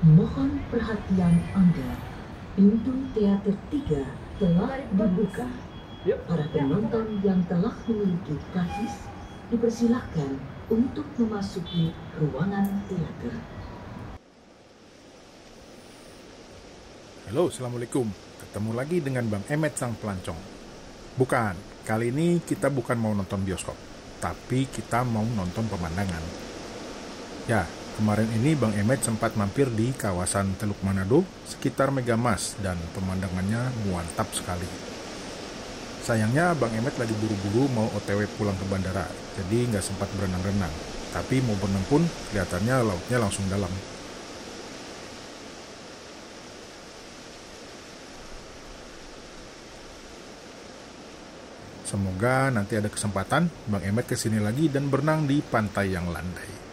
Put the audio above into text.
Mohon perhatian Anda. Pintu teater 3 telah dibuka. Para penonton yang telah memiliki karcis dipersilahkan untuk memasuki ruangan teater. Halo, Assalamualaikum. Ketemu lagi dengan Bang Emet sang pelancong. Bukan, kali ini kita bukan mau nonton bioskop, tapi kita mau nonton pemandangan. Ya, kemarin ini Bang Emet sempat mampir di kawasan Teluk Manado sekitar Megamas dan pemandangannya mantap sekali. Sayangnya Bang Emet lagi buru-buru mau OTW pulang ke bandara, jadi nggak sempat berenang-renang. Tapi mau berenang pun kelihatannya lautnya langsung dalam. Semoga nanti ada kesempatan Bang Emet kesini lagi dan berenang di pantai yang landai.